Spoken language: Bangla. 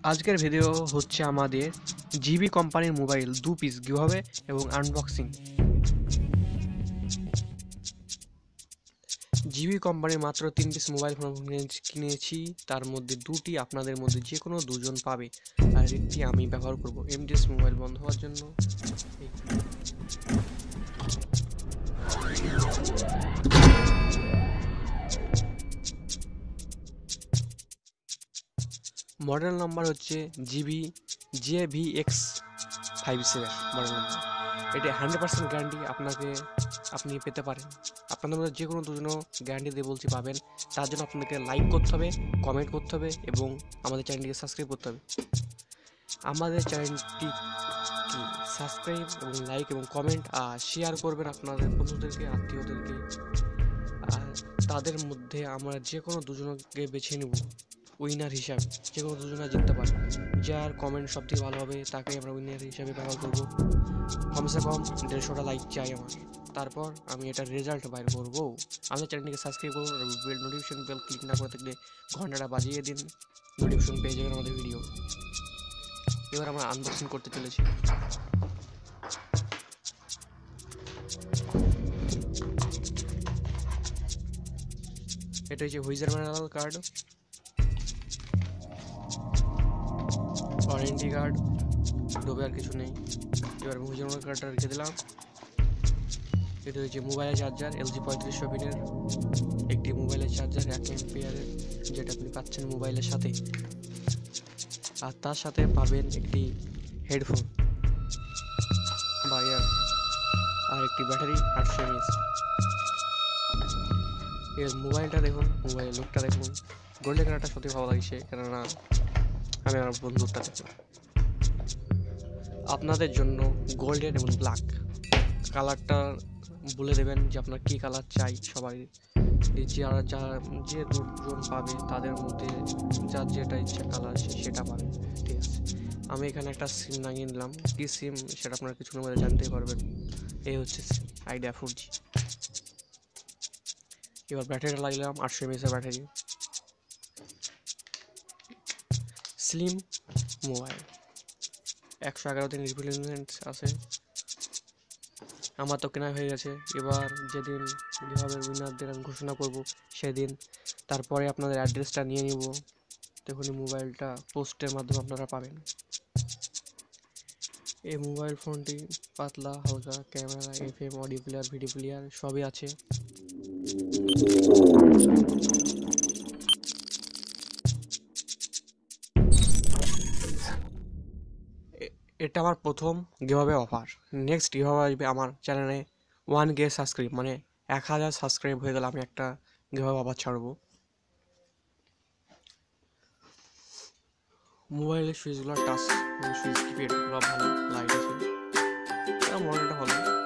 আজকের ভিডিও হচ্ছে আমাদের জিবি কোম্পানির মোবাইল 2 পিস গিভঅ্যাওয়ে এবং আনবক্সিং। জিবি কোম্পানির মাত্র 3 পিস মোবাইল ফোন কিনেছি, তার মধ্যে দুটি আপনাদের মধ্যে যে কোনো দুজন পাবে, আর একটি আমি ব্যবহার করব এমডিএস মোবাইল বন্ধ হওয়ার জন্য। মডেল নাম্বার হচ্ছে জিবি JVX57 মডেল নাম্বার। এটি 100% গ্যারান্টি আপনি পেতে পারেন। আপনাদের মধ্যে যে কোনো দুজনও গ্যারান্টি দিয়ে বলছি পাবেন। তার জন্য আপনাদেরকে লাইক করতে হবে, কমেন্ট করতে হবে এবং আমাদের চ্যানেলটিকে সাবস্ক্রাইব করতে হবে। আমাদের চ্যানেলটি সাবস্ক্রাইব এবং লাইক এবং কমেন্ট আর শেয়ার করবেন আপনাদের বন্ধুদেরকে, আত্মীয়দেরকে। আর তাদের মধ্যে আমরা যে কোনো দুজনকে বেছে নেব উইনার হিসাবে। যে কোনো দুজনে জিততে পারে, যার কমেন্ট সব থেকে ভালো হবে তাকে আমরা উইনার হিসাবে ব্যবহার করবো। কমসে কম 150টা লাইক চাই আমার, তারপর আমি এটার রেজাল্ট বাইর করবো। আমাদের চ্যানেলটিকে সাবস্ক্রাইব করুন, নোটিফিকেশন বেল ক্লিক না করে থাকলে ঘন্টাটা বাজিয়ে দিন, নোটিফিকেশন পেয়ে যাবেন আমাদের ভিডিও। এবার আমরা আনবক্সিং করতে চলেছি। এটা হচ্ছে user manual card, warranty card, ডোবে আর কিছু নেই। এবার হুইজার ম্যানুয়াল কার্ডটা রেখে দিলাম। এটা হচ্ছে মোবাইলের চার্জার, LG 3500 পিনের একটি মোবাইলের চার্জার 1 অ্যাম্পিয়ারের, যেটা আপনি পাচ্ছেন মোবাইলের সাথে। আর তার সাথে পাবেন একটি হেডফোন বা ইয়ার, আর একটি ব্যাটারি 800 mAh। এর মোবাইলটা দেখুন, মোবাইলের লুকটা দেখুন, গোল্ডেন কালারটা সত্যি ভালো লাগছে, কেননা আমি আমার বন্ধুরটা দেখি। আপনাদের জন্য গোল্ডেন এবং ব্ল্যাক কালারটা বলে দেবেন যে আপনার কী কালার চাই। সবাই যে দুজন পাবে তাদের মধ্যে যার যেটা ইচ্ছা কালার সেটা পাবে, ঠিক আছে। আমি এখানে একটা সিম লাগিয়ে নিলাম, কী সিম সেটা আপনারা কিছুক্ষণের মধ্যে জানতেই পারবেন। এই হচ্ছে সিম, আইডিয়া 4G। এবার ব্যাটারিটা লাগলাম 800 mAh ব্যাটারি। স্লিম মোবাইল, 111 দিন রিপ্লেসমেন্ট আছে। আমার তো কেনা হয়ে গেছে। এবার যেদিন যেভাবে উইনারদের আমি ঘোষণা করব সেদিন, তারপরে আপনাদের অ্যাড্রেসটা নিয়ে নিব। দেখুন মোবাইলটা পোস্টের মাধ্যমে আপনারা পাবেন। এই মোবাইল ফোনটি পাতলা হালকা, camera, FM, audio player, video player সবই আছে। এটা আমার প্রথম গিভঅ্যাওয়ে অফার। নেক্সট গিভঅ্যাওয়ে আসবে আমার চ্যানেলে 1K সাবস্ক্রাইব, মানে 1000 সাবস্ক্রাইব হয়ে গেলে আমি একটা গিভঅ্যাওয়ে অফার ছাড়বো। মোবাইলের সুইচগুলো টাচ সুইচ, কিপ্যাডগুলো ভালো, লাইট আছে, মডেলটা ভালো।